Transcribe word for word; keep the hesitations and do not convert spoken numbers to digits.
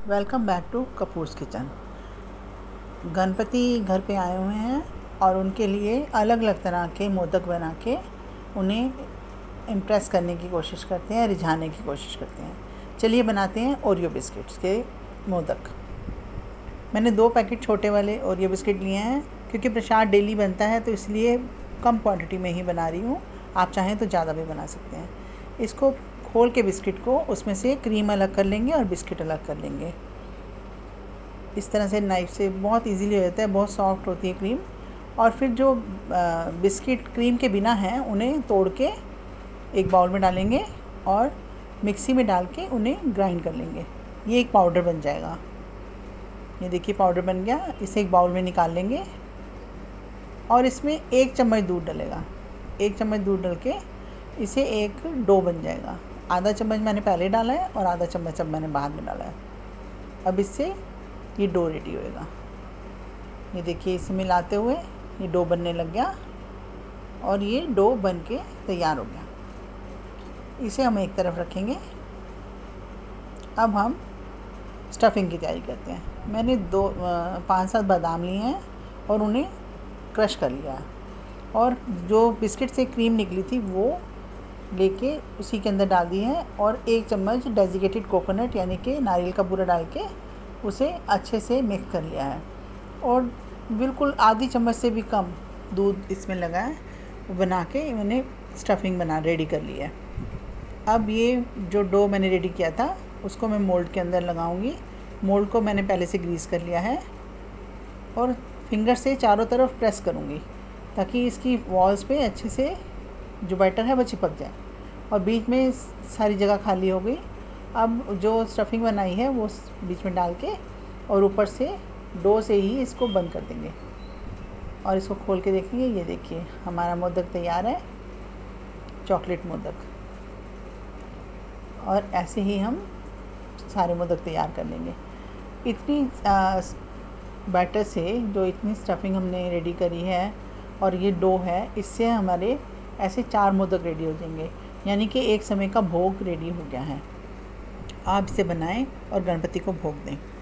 Welcome back to Kapoor's kitchen. Ganpati घर पे आए हुए हैं और उनके लिए अलग अलग तरह के मोदक बना के उन्हें इम्प्रेस करने की कोशिश करते हैं, रिझाने की कोशिश करते हैं। चलिए बनाते हैं ओरियो बिस्किट्स के मोदक। मैंने दो पैकेट छोटे वाले ओरियो बिस्किट लिए हैं क्योंकि प्रसाद डेली बनता है, तो इसलिए कम क्वांटिटी में ही बना रही हूँ। आप चाहें तो ज़्यादा भी बना सकते हैं। इसको खोल के बिस्किट को उसमें से क्रीम अलग कर लेंगे और बिस्किट अलग कर लेंगे। इस तरह से नाइफ़ से बहुत इजीली हो जाता है, बहुत सॉफ्ट होती है क्रीम। और फिर जो बिस्किट क्रीम के बिना हैं उन्हें तोड़ के एक बाउल में डालेंगे और मिक्सी में डाल के उन्हें ग्राइंड कर लेंगे। ये एक पाउडर बन जाएगा। ये देखिए पाउडर बन गया। इसे एक बाउल में निकाल लेंगे और इसमें एक चम्मच दूध डलेगा। एक चम्मच दूध डाल के इसे एक डो बन जाएगा। आधा चम्मच मैंने पहले डाला है और आधा चम्मच अब मैंने बाद में डाला है। अब इससे ये डो रेडी होएगा। ये देखिए इसे मिलाते हुए ये डो बनने लग गया और ये डो बन के तैयार हो गया। इसे हम एक तरफ रखेंगे। अब हम स्टफिंग की तैयारी करते हैं। मैंने दो पाँच सात बादाम लिए हैं और उन्हें क्रश कर लिया है और जो बिस्किट से क्रीम निकली थी वो लेके उसी के अंदर डाल दी है और एक चम्मच डेजिकेटेड कोकोनट यानी कि नारियल का बूरा डाल के उसे अच्छे से मिक्स कर लिया है और बिल्कुल आधी चम्मच से भी कम दूध इसमें लगा है। बना के मैंने स्टफिंग बना रेडी कर ली है। अब ये जो डो मैंने रेडी किया था उसको मैं मोल्ड के अंदर लगाऊंगी। मोल्ड को मैंने पहले से ग्रीस कर लिया है और फिंगर से चारों तरफ प्रेस करूँगी ताकि इसकी वॉल्स पे अच्छे से जो बैटर है वो चिपक जाए और बीच में सारी जगह खाली हो गई। अब जो स्टफिंग बनाई है वो बीच में डाल के और ऊपर से डो से ही इसको बंद कर देंगे और इसको खोल के देखेंगे। ये देखिए हमारा मोदक तैयार है, चॉकलेट मोदक। और ऐसे ही हम सारे मोदक तैयार कर लेंगे। इतनी बैटर से जो इतनी स्टफिंग हमने रेडी करी है और ये डो है, इससे हमारे ऐसे चार मोदक रेडी हो जाएंगे, यानी कि एक समय का भोग रेडी हो गया है। आप इसे बनाएं और गणपति को भोग दें।